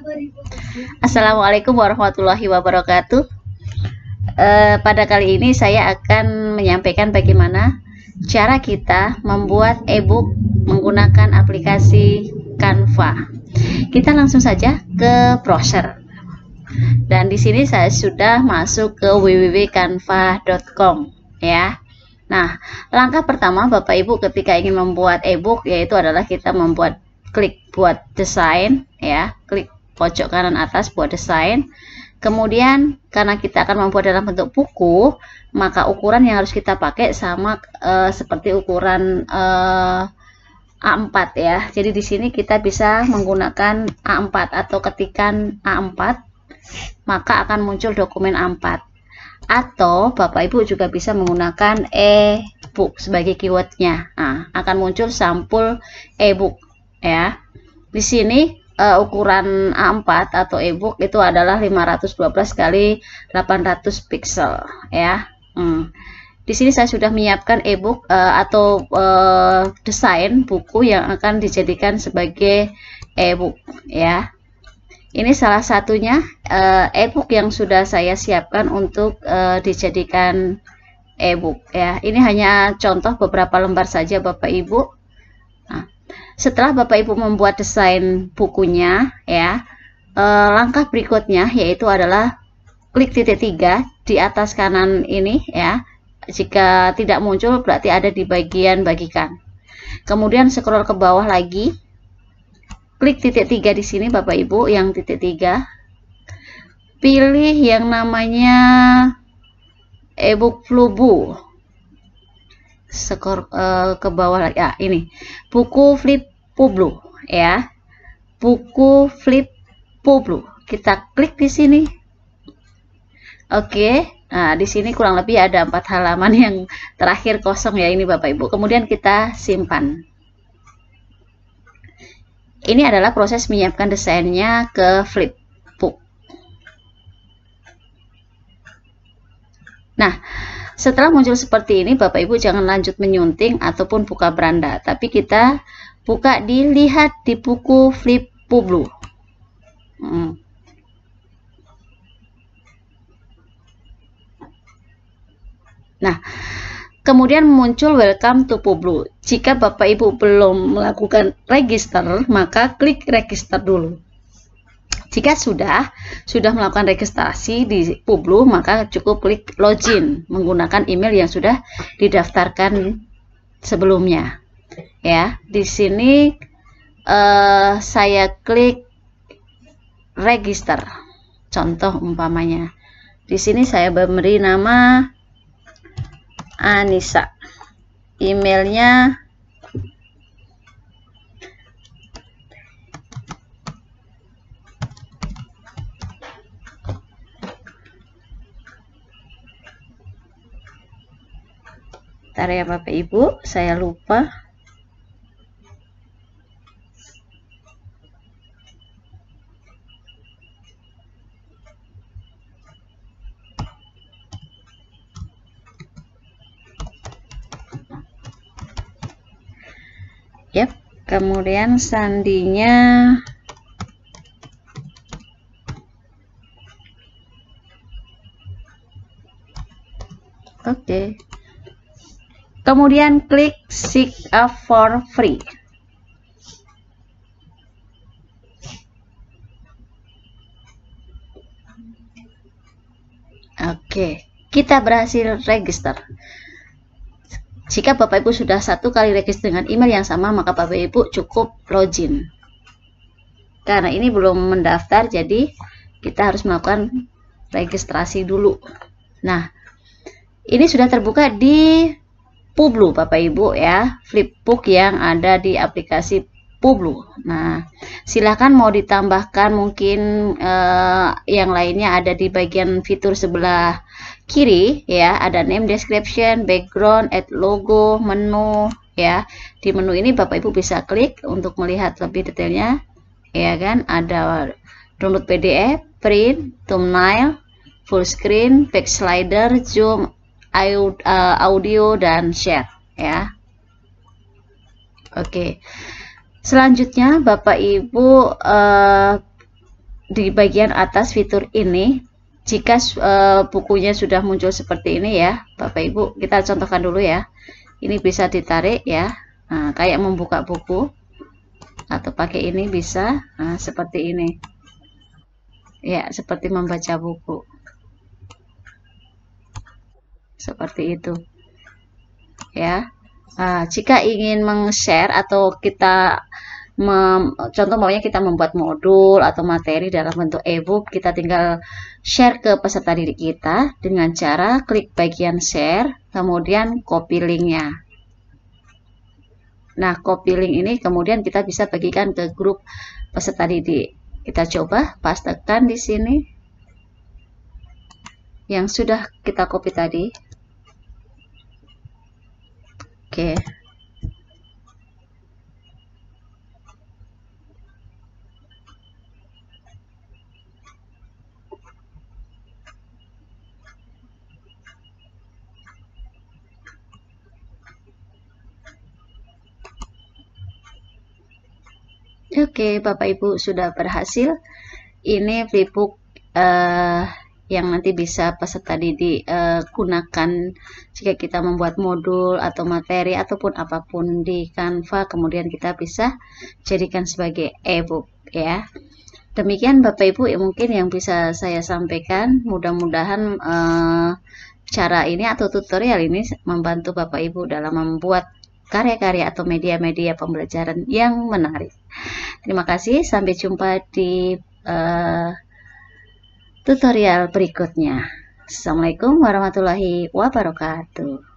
Assalamualaikum warahmatullahi wabarakatuh. Pada kali ini saya akan menyampaikan bagaimana cara kita membuat e-book menggunakan aplikasi Canva. Kita langsung saja ke browser. Dan di sini saya sudah masuk ke www.canva.com ya. Nah, langkah pertama Bapak Ibu ketika ingin membuat e-book yaitu adalah kita klik buat desain ya, klik pojok kanan atas buat desain. Kemudian karena kita akan membuat dalam bentuk buku, maka ukuran yang harus kita pakai sama seperti ukuran A4 ya. Jadi di sini kita bisa menggunakan A4 atau ketikan A4, maka akan muncul dokumen A4. Atau Bapak Ibu juga bisa menggunakan e-book sebagai keywordnya. Nah, akan muncul sampul e-book ya. Di sini ukuran A4 atau e-book itu adalah 512 kali 800 pixel ya. Di sini saya sudah menyiapkan e-book atau desain buku yang akan dijadikan sebagai e-book ya. Ini salah satunya e-book yang sudah saya siapkan untuk dijadikan e-book ya. Ini hanya contoh beberapa lembar saja Bapak Ibu. Nah, setelah Bapak Ibu membuat desain bukunya ya, langkah berikutnya yaitu adalah klik titik 3 di atas kanan ini ya. Jika tidak muncul berarti ada di bagian bagikan. Kemudian scroll ke bawah lagi, klik titik 3 di sini Bapak Ibu, yang titik 3. Pilih yang namanya e-book Flubu. Skor ke bawah ya, ini buku Flip Publu ya, buku Flip Publu. Kita klik di sini. Oke, nah di sini kurang lebih ada 4 halaman yang terakhir kosong ya ini Bapak Ibu. Kemudian kita simpan. Ini adalah proses menyiapkan desainnya ke Flipbook. Nah, setelah muncul seperti ini, Bapak Ibu jangan lanjut menyunting ataupun buka beranda, tapi kita buka dilihat di buku Flipbook. Nah, kemudian muncul welcome to Publu. Jika Bapak Ibu belum melakukan register, maka klik register dulu. Jika sudah melakukan registrasi di Publu, maka cukup klik login menggunakan email yang sudah didaftarkan sebelumnya. Ya, di sini saya klik register. Contoh umpamanya, di sini saya memberi nama Anissa, emailnya bentar ya Bapak Ibu, saya lupa. Yap, kemudian sandinya oke. Kemudian klik sign up for free. Oke, kita berhasil register. Jika Bapak Ibu sudah 1 kali register dengan email yang sama, maka Bapak Ibu cukup login. Karena ini belum mendaftar, jadi kita harus melakukan registrasi dulu. Nah, ini sudah terbuka di Publu Bapak Ibu ya, Flipbook yang ada di aplikasi Publu. Nah, silahkan mau ditambahkan mungkin yang lainnya ada di bagian fitur sebelah kiri ya, ada name, description, background, add logo, menu ya. Di menu ini Bapak Ibu bisa klik untuk melihat lebih detailnya ya kan. Ada download PDF, print, thumbnail, full screen, back slider, zoom, audio dan share ya. Oke. Selanjutnya Bapak Ibu di bagian atas fitur ini, jika bukunya sudah muncul seperti ini ya Bapak Ibu, kita contohkan dulu ya. Ini bisa ditarik ya, nah, kayak membuka buku, atau pakai ini bisa, nah, seperti ini ya, seperti membaca buku, seperti itu ya. Nah, jika ingin meng-share atau kita contoh maunya kita membuat modul atau materi dalam bentuk e-book, kita tinggal share ke peserta didik kita dengan cara klik bagian share, kemudian copy linknya. Nah, copy link ini kemudian kita bisa bagikan ke grup peserta didik. Kita coba pastekan di sini yang sudah kita copy tadi. Oke. Oke, Bapak Ibu sudah berhasil. Ini flipbook yang nanti bisa peserta didik gunakan jika kita membuat modul atau materi ataupun apapun di Canva, kemudian kita bisa jadikan sebagai e-book ya. Demikian Bapak Ibu mungkin yang bisa saya sampaikan. Mudah-mudahan cara ini atau tutorial ini membantu Bapak Ibu dalam membuat karya-karya atau media-media pembelajaran yang menarik. Terima kasih, sampai jumpa di tutorial berikutnya. Assalamualaikum warahmatullahi wabarakatuh.